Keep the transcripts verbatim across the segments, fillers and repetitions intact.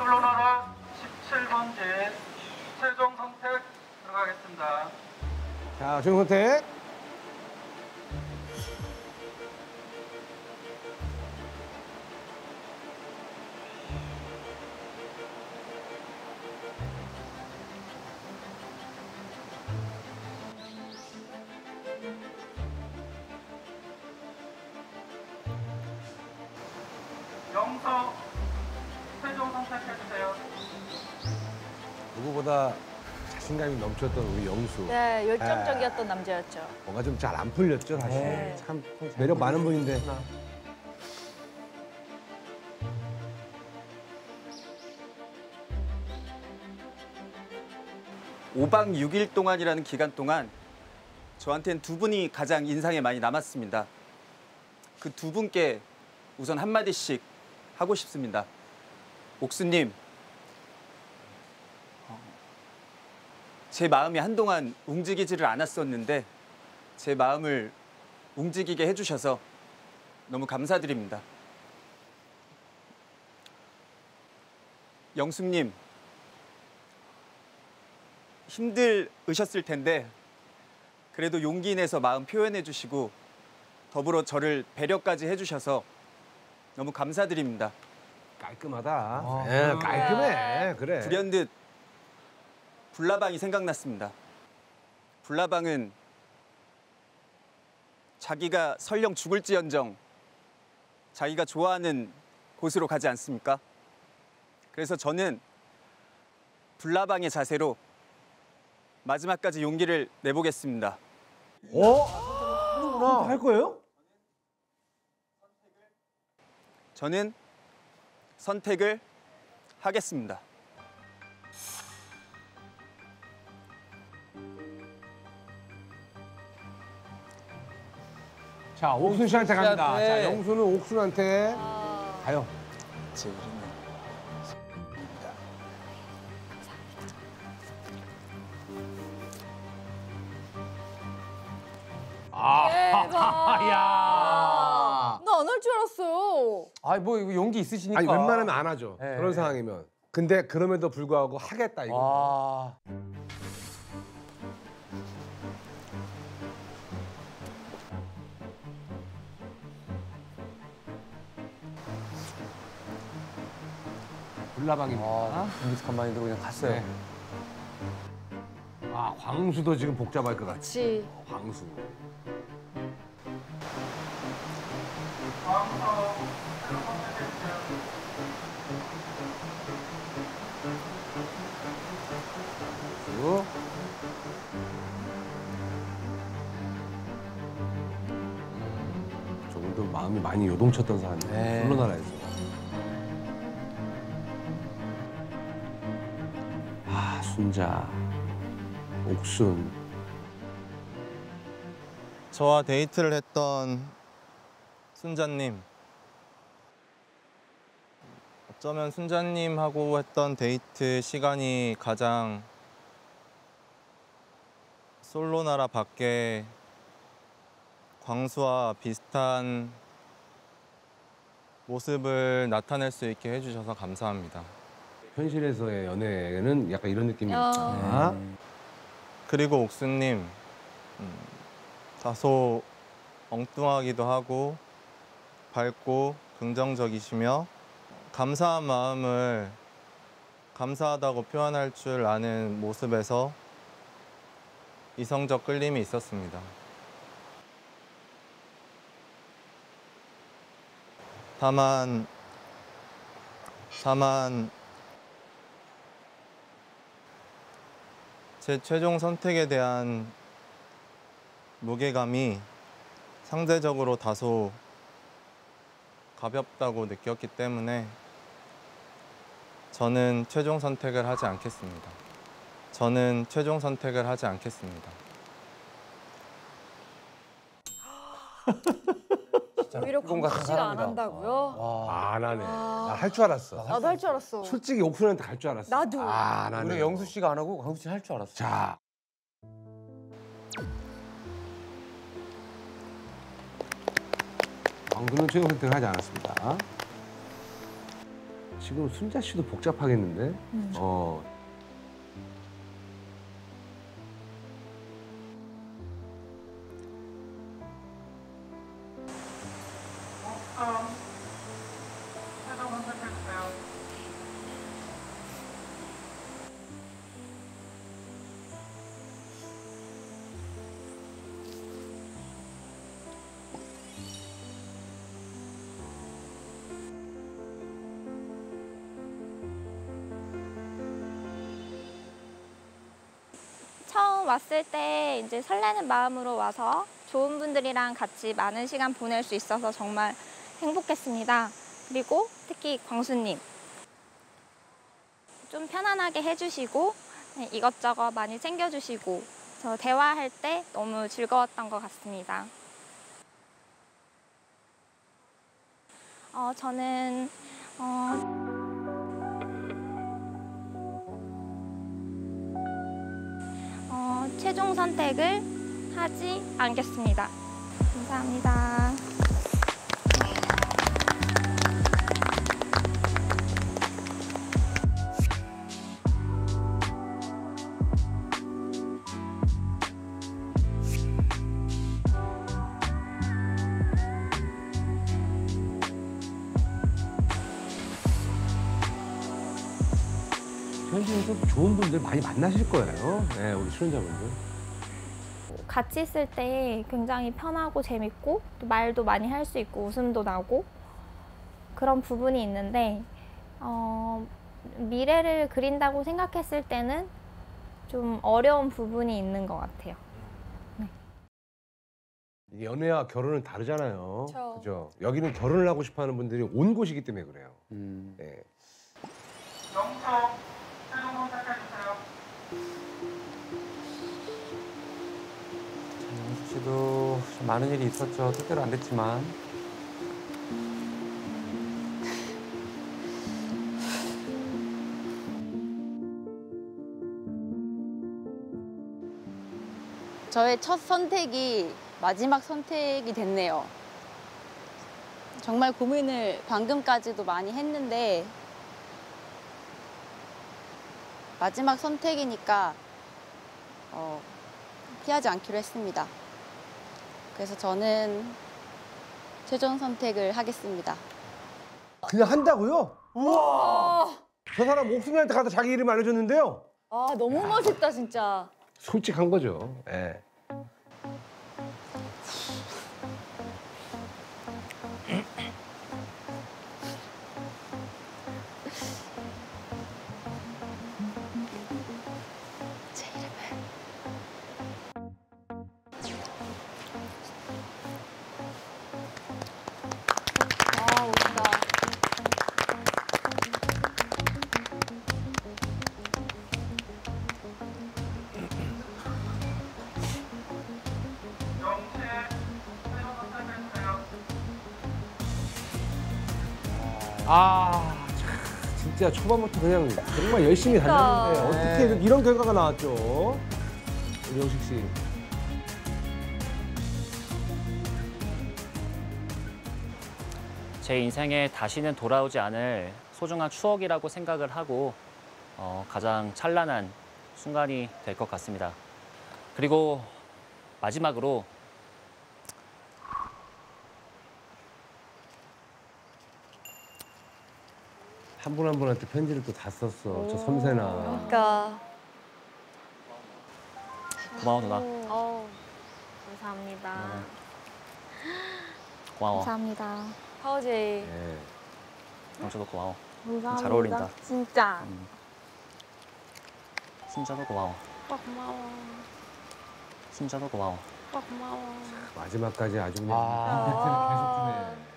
솔로나라 십칠 번지 최종 선택 들어가겠습니다. 자, 최종 선택. 영서 최종 선택해주세요. 누구보다 자신감이 넘쳤던 우리 영수. 네, 열정적이었던 남자였죠. 뭔가 좀 잘 안 풀렸죠, 사실. 네. 참 매력 많은 분인데. 오 박 육 일 동안이라는 기간 동안 저한테는 두 분이 가장 인상에 많이 남았습니다. 그 두 분께 우선 한마디씩 하고 싶습니다. 옥수님, 제 마음이 한동안 움직이지를 않았었는데 제 마음을 움직이게 해주셔서 너무 감사드립니다. 영숙님, 힘들으셨을 텐데 그래도 용기 내서 마음 표현해 주시고 더불어 저를 배려까지 해주셔서 너무 감사드립니다. 깔끔하다. 아, 예, 깔끔해. 그래. 불현듯 불나방이 생각났습니다. 불나방은 자기가 설령 죽을지언정 자기가 좋아하는 곳으로 가지 않습니까? 그래서 저는 불나방의 자세로 마지막까지 용기를 내보겠습니다. 어? 할 거예요? 저는 선택을 하겠습니다. 자, 옥순 씨한테 갑니다. 씨한테. 자, 영수는 옥순한테 가요. 제 이름은 대박. 야. 나 안 할 줄 알았어요. 아니 뭐 이거 용기 있으시니까. 아니, 웬만하면 안 하죠. 네. 그런 상황이면. 근데 그럼에도 불구하고 하겠다, 이거. 와. 불나방입니다. 아, 정직한 마인드로 그냥 갔어요. 네. 아, 광수도 지금 복잡할 것 같아. 그치. 광수. 다음서 최종 선택해주세요. 광수. 조금 더 마음이 많이 요동쳤던 사람이에요. 네. 솔로나라에서. 아, 순자, 옥순. 저와 데이트를 했던 순자님. 어쩌면 순자님하고 했던 데이트 시간이 가장 솔로나라 밖에 광수와 비슷한 모습을 나타낼 수 있게 해주셔서 감사합니다. 현실에서의 연애는 약간 이런 느낌이 어. 있다. 그리고 옥수님, 음, 다소 엉뚱하기도 하고 밝고 긍정적이시며 감사한 마음을 감사하다고 표현할 줄 아는 모습에서 이성적 끌림이 있었습니다. 다만, 다만 제 최종 선택에 대한 무게감이 상대적으로 다소 가볍다고 느꼈기 때문에 저는 최종 선택을 하지 않겠습니다. 저는 최종 선택을 하지 않겠습니다. 오히려 이건 광수 같은 씨가 안 사람이다. 한다고요? 와. 안 하네. 아. 나 할 줄 알았어. 나도 할 줄 알았어. 솔직히 옥순한테 갈 줄 알았어. 나도. 아, 안 하네. 우리 영수 씨가 안 하고 광수 씨 할 줄 알았어. 자. 광수는 최종 선택을 하지 않았습니다. 지금 순자 씨도 복잡하겠는데? 음. 어. 옥순 최종 선택해주세요. 처음 왔을 때 이제 설레는 마음으로 와서 좋은 분들이랑 같이 많은 시간 보낼 수 있어서 정말 행복했습니다. 그리고 특히 광수님. 좀 편안하게 해주시고 네, 이것저것 많이 챙겨주시고 저 대화할 때 너무 즐거웠던 것 같습니다. 어, 저는 어, 어, 최종 선택을 하지 않겠습니다. 감사합니다. 현실에서 좋은 분들 많이 만나실 거예요. 네, 우리 출연자분들. 같이 있을 때 굉장히 편하고 재밌고 또 말도 많이 할 수 있고 웃음도 나고 그런 부분이 있는데 어, 미래를 그린다고 생각했을 때는 좀 어려운 부분이 있는 것 같아요. 이게 연애와 결혼은 다르잖아요. 그쵸. 그죠? 여기는 결혼을 하고 싶어하는 분들이 온 곳이기 때문에 그래요. 음. 네. 영석 최종 선택해주세요. 영숙 씨도 참 많은 일이 있었죠. 뜻대로 안 됐지만. 저의 첫 선택이 마지막 선택이 됐네요. 정말 고민을 방금까지도 많이 했는데 마지막 선택이니까 어, 피하지 않기로 했습니다. 그래서 저는 최종 선택을 하겠습니다. 그냥 한다고요? 우와. 저 사람 옥순이한테 가서 자기 이름 알려줬는데요. 아 너무 멋있다 진짜. 솔직한 거죠. 예. 아 멋있다. 영채 최종 선택해주세요. 아, 참, 진짜 초반부터 그냥 정말 열심히 그러니까. 달렸는데 어떻게 이런 결과가 나왔죠? 우리 영식 씨. 제 인생에 다시는 돌아오지 않을 소중한 추억이라고 생각을 하고 어, 가장 찬란한 순간이 될 것 같습니다. 그리고 마지막으로 한 분 한 분한테 편지를 또 다 썼어. 저 섬세나. 그러니까. 고마워 누나. 어, 감사합니다. 고마워. 감사합니다. 파우제이. 네. 영주도 고마워. 감사합니다. 잘 어울린다. 진짜. 음. 순자도 고마워. 오빠 고마워. 순자도 고마워. 오빠 고마워. 마지막까지 아주 그냥 아. 임팩트를 계속 주네.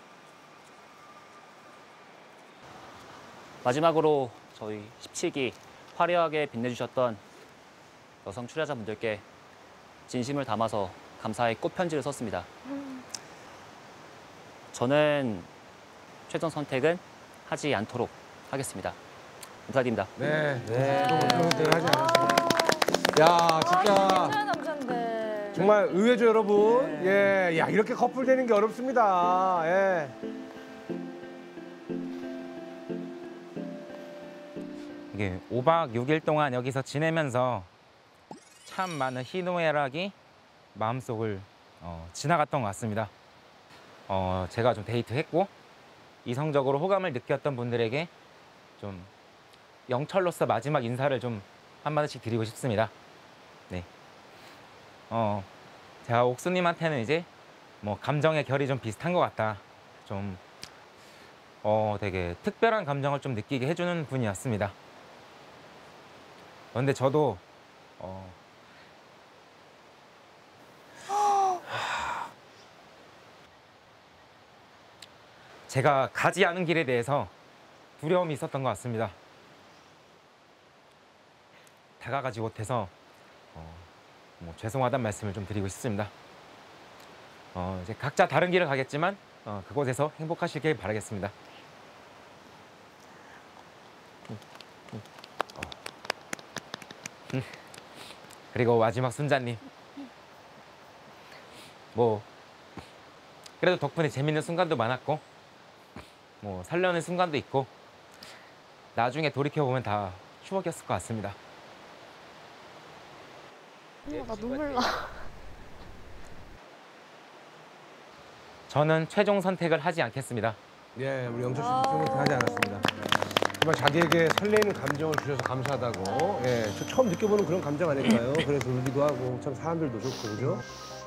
마지막으로 저희 십칠 기 화려하게 빛내주셨던 여성 출연자분들께 진심을 담아서 감사의 꽃편지를 썼습니다. 저는 최종 선택은 하지 않도록 하겠습니다. 감사드립니다. 네. 네. 그런 하지 않았어요. 야, 진짜 괜찮은 남자인데. 정말 의외죠, 여러분. 예, 야 이렇게 커플 되는 게 어렵습니다. 예. 이게 오박 육일 동안 여기서 지내면서 참 많은 희노애락이 마음속을 어, 지나갔던 것 같습니다. 어, 제가 좀 데이트했고 이성적으로 호감을 느꼈던 분들에게 좀 영철로서 마지막 인사를 좀 한마디씩 드리고 싶습니다. 네. 어, 제가 옥수님한테는 이제 뭐 감정의 결이 좀 비슷한 것 같다. 좀 어, 되게 특별한 감정을 좀 느끼게 해주는 분이었습니다. 그런데 저도 어, 제가 가지 않은 길에 대해서 두려움이 있었던 것 같습니다. 다가가지 못해서 어, 뭐 죄송하다는 말씀을 좀 드리고 싶습니다. 어, 이제 각자 다른 길을 가겠지만 어, 그곳에서 행복하시길 바라겠습니다. 음. 그리고 마지막 순자님, 뭐 그래도 덕분에 재밌는 순간도 많았고 뭐 설레는 순간도 있고 나중에 돌이켜보면 다 추억이었을 것 같습니다. 어, 나 눈물 나. 저는 최종 선택을 하지 않겠습니다. 예, 우리 영철 씨 선택 하지 않았습니다. 정말 자기에게 설레이는 감정을 주셔서 감사하다고. 예, 저 처음 느껴보는 그런 감정 아닐까요? 그래서 울기도 하고 참 사람들도 좋고 그죠?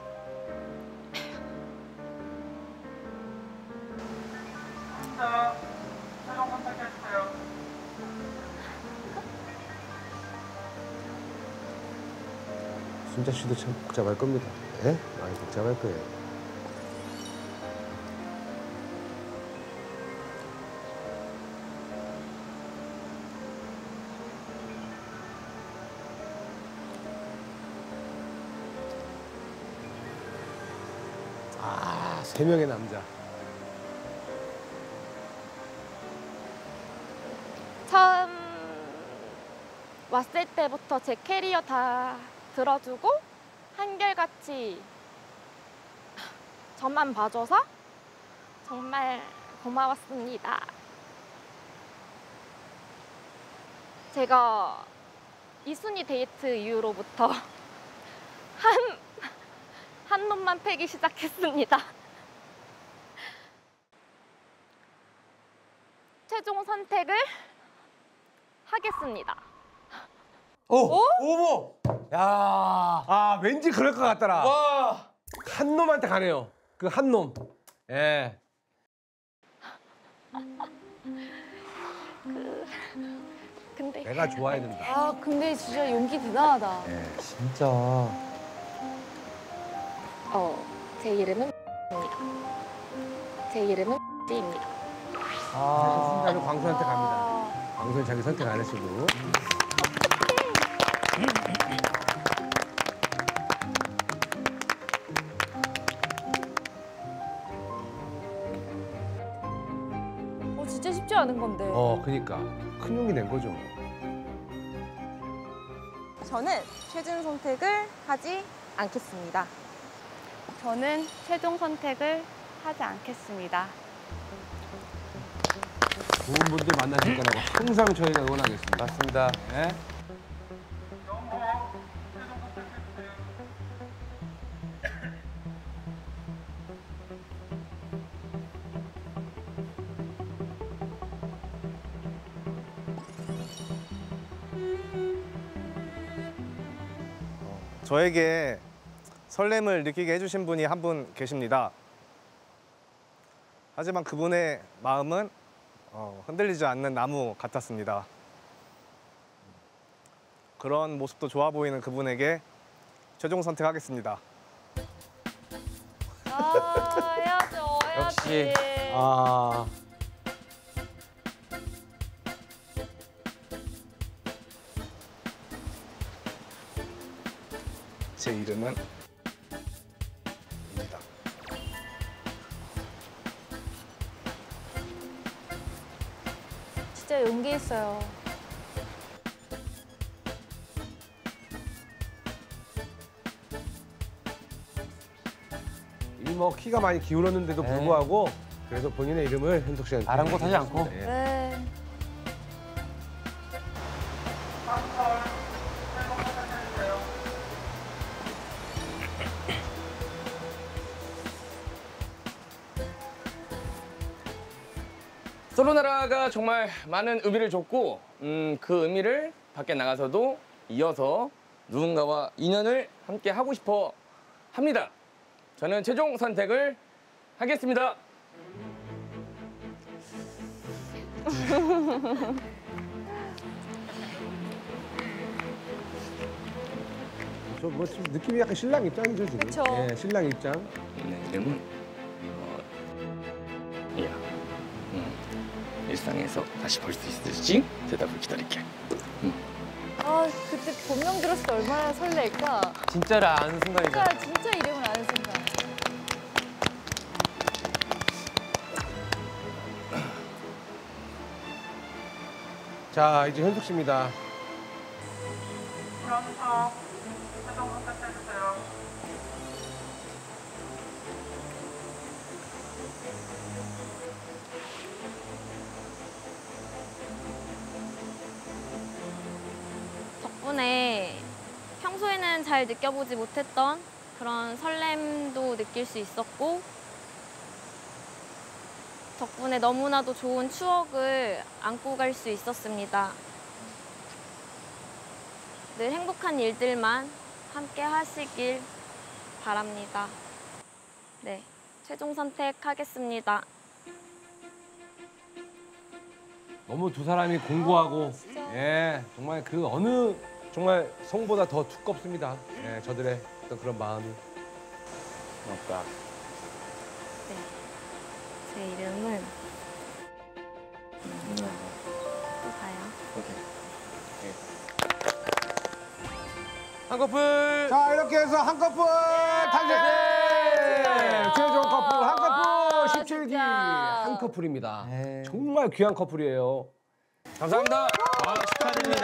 자, 최종 선택해주세요. 순자 씨도 참 복잡할 겁니다. 예? 많이 복잡할 거예요. 아, 세 명의 남자. 처음 왔을 때부터 제 캐리어 다 들어주고 한결같이 저만 봐줘서 정말 고마웠습니다. 제가 이순이 데이트 이후로부터 한, 한 놈만 패기 시작했습니다. 최종 선택을 하겠습니다. 오! 어머! 야, 아, 왠지 그럴 것 같더라. 와! 한 놈한테 가네요. 그 한 놈. 예. 그, 근데 내가 좋아해야 된다. 아 근데 진짜 용기 대단하다. 예. 진짜. 어, 제 이름은 입니다. 제 이름은 입니다. 아, 순자는 광수한테 갑니다. 광수는 자기 선택 안 했어도. 어 진짜 쉽지 않은 건데. 어, 그니까. 큰 용기 낸 거죠. 저는 최종 선택을 하지 않겠습니다. 저는 최종 선택을 하지 않겠습니다. 좋은 분들 만나실 거라고 항상 저희가 응원하겠습니다. 맞습니다. 예? 영호, 최종 선택해주세요. 저에게 설렘을 느끼게 해주신 분이 한 분 계십니다. 하지만 그분의 마음은 어, 흔들리지 않는 나무 같았습니다. 그런 모습도 좋아 보이는 그분에게 최종 선택하겠습니다. 아 해야죠 해야지. 역시. 아. 제 이름은 입니다. 진짜 용기 있어요. 이 뭐 키가 많이 기울었는데도 네. 불구하고 그래도 본인의 이름을 현석 씨한테 아랑곳하지 않고. 예. 네. 솔로나라가 정말 많은 의미를 줬고 음, 그 의미를 밖에 나가서도 이어서 누군가와 인연을 함께 하고 싶어 합니다. 저는 최종 선택을 하겠습니다. 저 뭐 지금 느낌이 약간 신랑 입장이죠 지금. 그쵸. 예, 신랑 입장. 내 이름은 어, 이야. 음, 일상에서 다시 볼 수 있을지 대답을 기다릴게. 아 그때 본명 들었을 때 얼마나 설렐까. 진짜를 아는 순간이죠. 진짜 진짜 이름을 아는 순간. 자 이제 현숙 씨입니다. 현석 최종 선택해주세요. 덕분에 평소에는 잘 느껴보지 못했던 그런 설렘도 느낄 수 있었고 덕분에 너무나도 좋은 추억을 안고 갈 수 있었습니다. 늘 행복한 일들만 함께 하시길 바랍니다. 네, 최종 선택하겠습니다. 너무 두 사람이 공고하고 예 정말 그 어느 정말 성보다 더 두껍습니다. 예 저들의 어떤 그런 마음이. 고맙다. 네, 제 이름은 또 봐요. 오케이. 한 커플. 자 이렇게 해서 한 커플 탄생. 최종 커플 한 커플 십칠 기 한 커플입니다. 정말 귀한 커플이에요. 감사합니다. 아, 축하드립니다.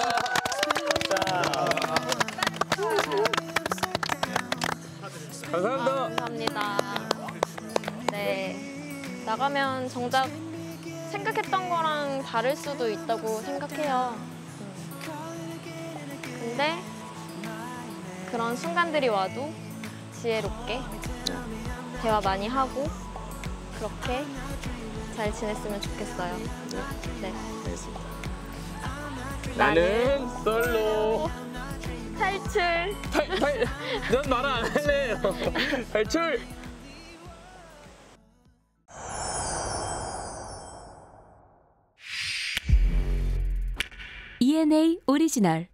감사합니다. 감사합니다. 네, 나가면 정작 생각했던 거랑 다를 수도 있다고 생각해요. 음. 근데 그런 순간들이 와도 지혜롭게 대화 많이 하고 그렇게 잘 지냈으면 좋겠어요. 네. 알겠습니다. 나는 솔로. 탈출. 탈, 탈, 넌 말 안 할래요. 탈출. 이엔에이 오리지널